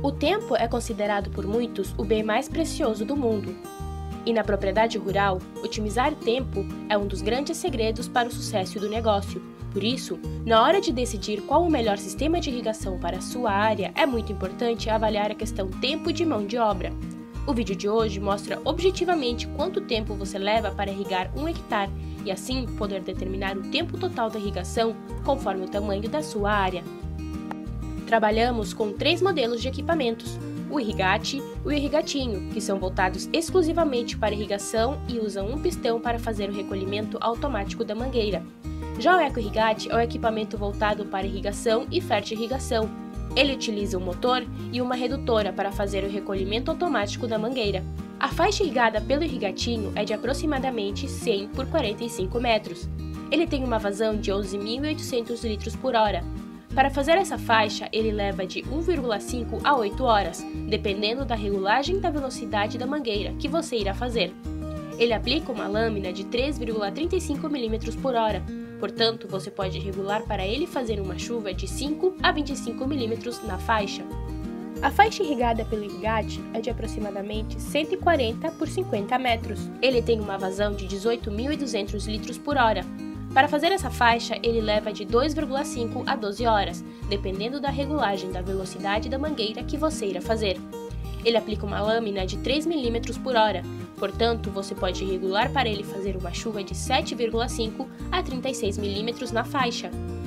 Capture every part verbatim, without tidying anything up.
O tempo é considerado por muitos o bem mais precioso do mundo. E na propriedade rural, otimizar tempo é um dos grandes segredos para o sucesso do negócio. Por isso, na hora de decidir qual o melhor sistema de irrigação para a sua área, é muito importante avaliar a questão tempo de mão de obra. O vídeo de hoje mostra objetivamente quanto tempo você leva para irrigar um hectare e assim poder determinar o tempo total da irrigação conforme o tamanho da sua área. Trabalhamos com três modelos de equipamentos, o Irrigate e o Irrigatinho, que são voltados exclusivamente para irrigação e usam um pistão para fazer o recolhimento automático da mangueira. Já o Eco-Irrigate é o equipamento voltado para irrigação e fertirrigação. Ele utiliza um motor e uma redutora para fazer o recolhimento automático da mangueira. A faixa irrigada pelo Irrigatinho é de aproximadamente cem por quarenta e cinco metros. Ele tem uma vazão de onze mil e oitocentos litros por hora. Para fazer essa faixa, ele leva de um vírgula cinco a oito horas, dependendo da regulagem da velocidade da mangueira que você irá fazer. Ele aplica uma lâmina de três vírgula trinta e cinco milímetros por hora, portanto, você pode regular para ele fazer uma chuva de cinco a vinte e cinco milímetros na faixa. A faixa irrigada pelo Irrigate é de aproximadamente cento e quarenta por cinquenta metros. Ele tem uma vazão de dezoito mil e duzentos litros por hora. Para fazer essa faixa, ele leva de dois vírgula cinco a doze horas, dependendo da regulagem da velocidade da mangueira que você irá fazer. Ele aplica uma lâmina de três milímetros por hora, portanto, você pode regular para ele fazer uma chuva de sete vírgula cinco a trinta e seis milímetros na faixa.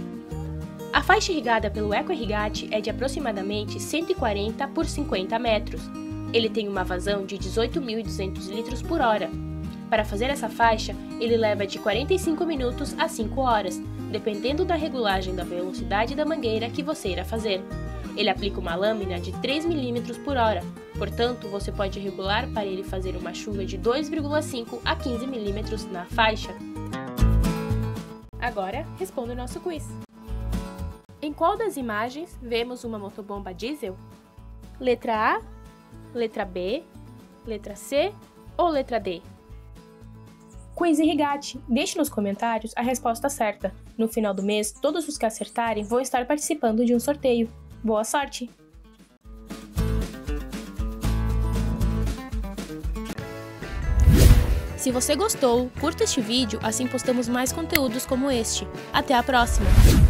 A faixa irrigada pelo Eco-Irrigate é de aproximadamente cento e quarenta por cinquenta metros. Ele tem uma vazão de dezoito mil e duzentos litros por hora. Para fazer essa faixa, ele leva de quarenta e cinco minutos a cinco horas, dependendo da regulagem da velocidade da mangueira que você irá fazer. Ele aplica uma lâmina de três milímetros por hora, portanto, você pode regular para ele fazer uma chuva de dois vírgula cinco a quinze milímetros na faixa. Agora, responda o nosso quiz. Em qual das imagens vemos uma motobomba diesel? Letra A, letra B, letra C ou letra D? Quiz Irrigate. Deixe nos comentários a resposta certa. No final do mês, todos os que acertarem vão estar participando de um sorteio. Boa sorte! Se você gostou, curta este vídeo, assim postamos mais conteúdos como este. Até a próxima!